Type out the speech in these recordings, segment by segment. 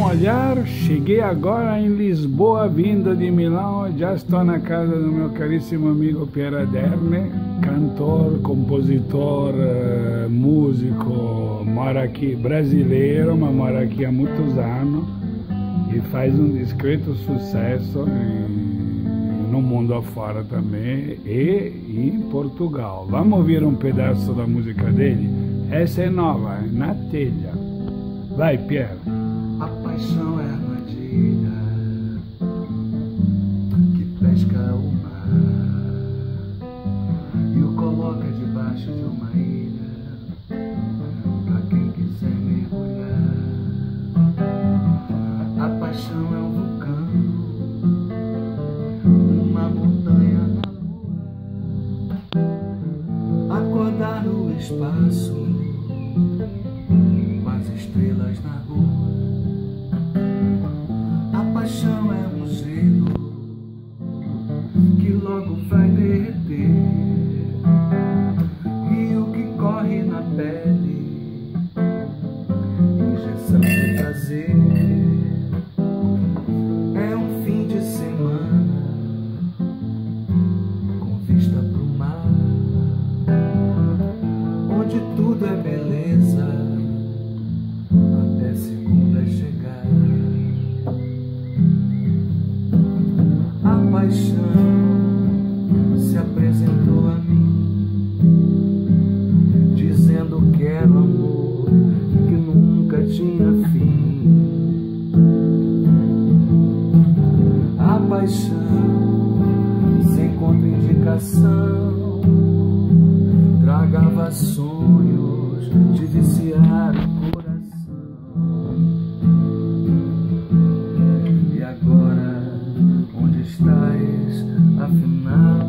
olhar, cheguei agora em Lisboa, vindo de Milão. Já estou na casa do meu caríssimo amigo Pier Aderne, cantor, compositor, músico, mora aqui, brasileiro, mas mora aqui há muitos anos e faz um discreto sucesso no mundo afora também e em Portugal. Vamos ouvir um pedaço da música dele? Essa é nova, é Na Telha. Vai, Pier. A paixão é armadilha que pesca o mar e o coloca debaixo de uma ilha pra quem quiser mergulhar. A paixão é um vulcão, uma montanha na lua, acordar no espaço com as estrelas na rua. A paixão é um gelo que logo vai derreter, rio que corre na pele, injeção de prazer. É um fim de semana com vista pro mar, onde tudo é beleza até segunda chegar. A paixão se apresentou a mim, dizendo que era um amor que nunca tinha fim. A paixão, sem contraindicação, tragava sonhos de viciar o coração. E agora, onde estás, afinal?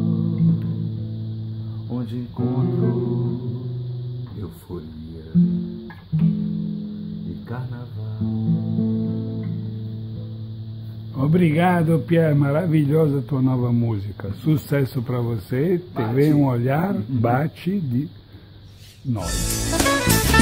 Onde encontro euforia e carnaval. Obrigado, Pier, maravilhosa tua nova música. Sucesso para você. Te vem um olhar, bate de nós.